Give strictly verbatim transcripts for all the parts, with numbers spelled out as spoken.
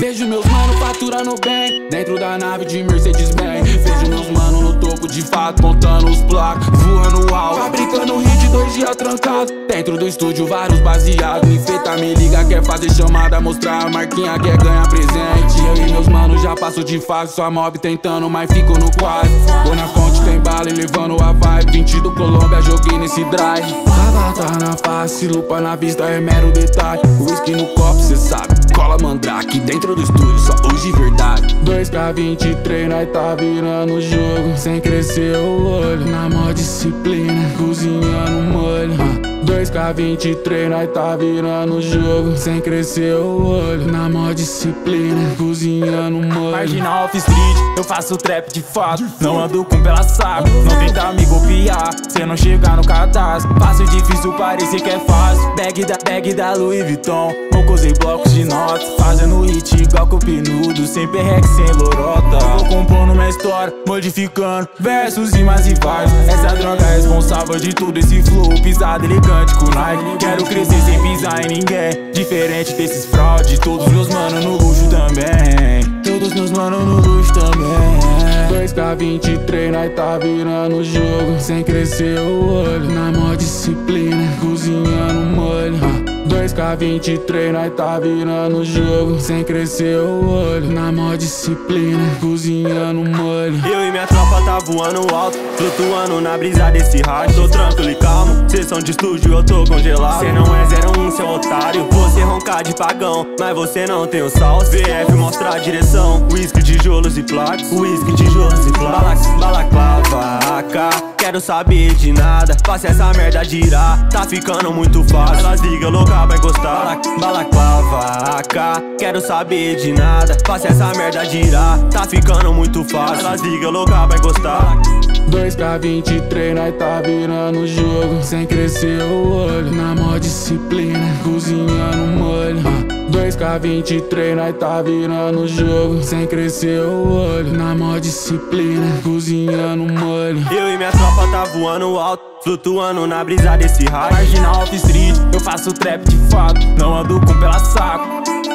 Vejo meus mano faturando bem dentro da nave de Mercedes-Benz. Vejo meus mano no topo de fato, contando os placos, voando alto, fabricando hit dois dias trancado. Dentro do estúdio vários baseados. Infeta, me liga, quer fazer chamada, mostrar a marquinha, quer ganhar presente. Eu e meus manos já passo de fase, só mob tentando, mas fico no quase. Vou na fonte, tem bala e levando a vibe. vinte do Colômbia, joguei nesse drive. Avatar na face, lupa na vista, é mero detalhe. Whisky no copo, cê sabe, cola mandrake. Dentro do estúdio, só os de verdade. dois K vinte e três, nós tá virando o jogo, sem crescer o olho, na mó disciplina, cozinhando molho. ah. dois K vinte e três, nós tá virando o jogo, sem crescer o olho, na mó disciplina, cozinhando molho. Marginal off street, eu faço trap de fato, não ando com pela saco, não tenta me copiar, cê não chegar no cadastro. Fácil, difícil, parecer que é fácil. Bag da, bag da Louis Vuitton, nunca usei blocos de notas, fazendo hit igual com pinudo, sem perreque, sem lorota. Vou compondo minha história, modificando versos, rimas e vibes. Essa é a droga responsável de tudo esse flow pisado elegante com Nike. Quero crescer sem pisar em ninguém, diferente desses fraude. Todos meus mano no luxo também, todos meus mano no luxo também. dois K vinte e três, nós tá virando o jogo, sem crescer o olho, na mó disciplina, cozinhando molho. ah. dois K vinte e três, nós tá virando o jogo, sem crescer o olho, na mó disciplina, cozinhando molho. Eu e minha tropa tá voando alto, flutuando na brisa desse rádio. Tô tranquilo e calmo, sessão de estúdio eu tô congelado. Cê não é zero um, seu otário, você roncar de pagão, mas você não tem o salso. V F mostra a direção, whisky, tijolos e placas, whisky, tijolos e placas. Balaclava, A K, quero saber de nada, faça essa merda girar, tá ficando muito fácil. Elas ligam, louca vai gostar. Balaclava, A K, quero saber de nada, faça essa merda girar, tá ficando muito fácil. Elas ligam, louca vai gostar. dois K vinte e três, nós tá virando o jogo, sem crescer o olho, na mó disciplina, cozinhando molho. ah. dois K vinte e três, nós tá virando o jogo, sem crescer o olho, na mó disciplina, cozinhando molho. Eu e minha tropa tá voando alto, flutuando na brisa desse rádio. Marginal off street, eu faço trap de fato, não ando com pela saco.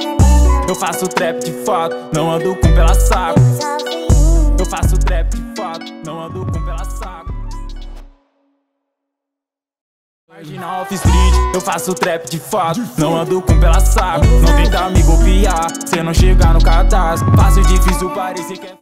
Eu faço trap de fato, não ando com pela saco. Eu faço trap de fato, não ando com pela saco. Marginal off street, eu faço trap de fato, não ando com pela saco. Não tenta me copiar, cê não chegar no cadastro. Fácil, difícil, parecer que é